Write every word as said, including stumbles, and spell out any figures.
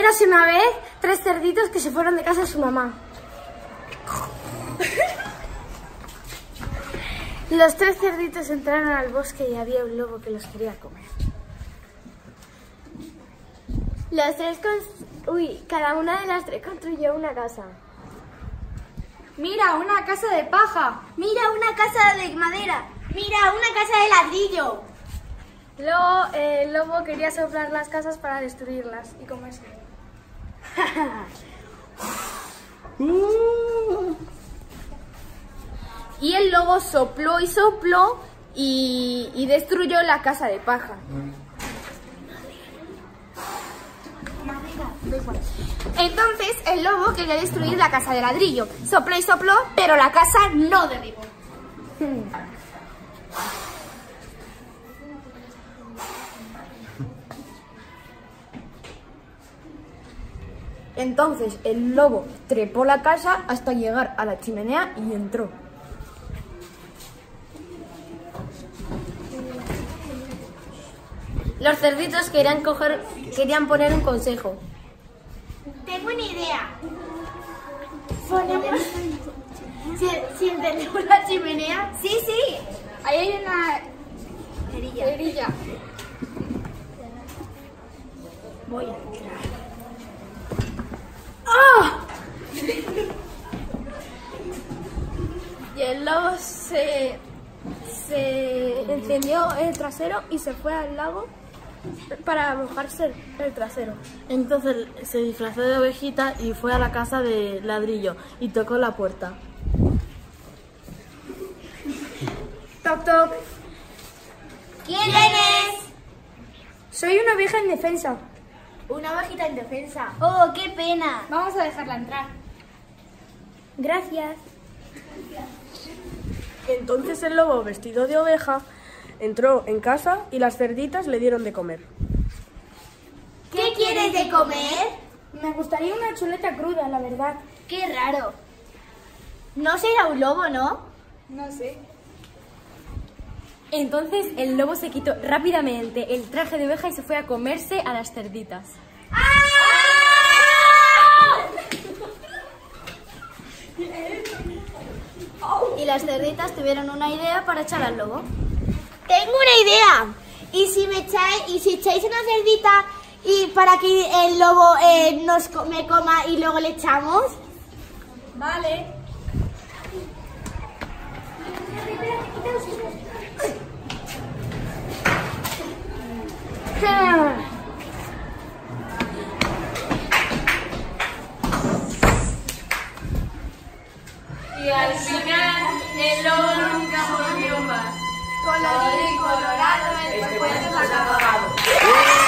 Érase una vez tres cerditos que se fueron de casa de su mamá. Los tres cerditos entraron al bosque y había un lobo que los quería comer. Los tres, con... Uy, cada una de las tres construyó una casa. Mira, una casa de paja. Mira, una casa de madera. Mira, una casa de ladrillo. Luego eh, el lobo quería soplar las casas para destruirlas y comerse. Y el lobo sopló y sopló y, y destruyó la casa de paja. Entonces el lobo quería destruir la casa de ladrillo. Sopló y sopló, pero la casa no derribó. Entonces el lobo trepó la casa hasta llegar a la chimenea y entró. Los cerditos querían coger, querían poner un consejo. Tengo una idea. Ponemos... Si, si encendemos la chimenea... Sí, sí. Ahí hay una Cerilla. cerilla. Voy a entrar. ¡Ah! Y el lobo se, se encendió el trasero y se fue al lago para mojarse el trasero. Entonces se disfrazó de ovejita y fue a la casa de ladrillo y tocó la puerta. Toc, toc. ¿Quién eres? Soy una oveja indefensa. Una ovejita indefensa. Oh, qué pena. Vamos a dejarla entrar. Gracias. Entonces el lobo, vestido de oveja, entró en casa y las cerditas le dieron de comer. ¿Qué quieres de comer? Me gustaría una chuleta cruda, la verdad. Qué raro. No será un lobo, ¿no? No sé. Entonces el lobo se quitó rápidamente el traje de oveja y se fue a comerse a las cerditas. Y las cerditas tuvieron una idea para echar al lobo. Tengo una idea. ¿Y si me echáis, y si echáis una cerdita y para que el lobo eh, nos co- me coma y luego le echamos? Vale. Y al final el lobo nunca volvió más. Colorido y colorado, el cuento se ha acabado.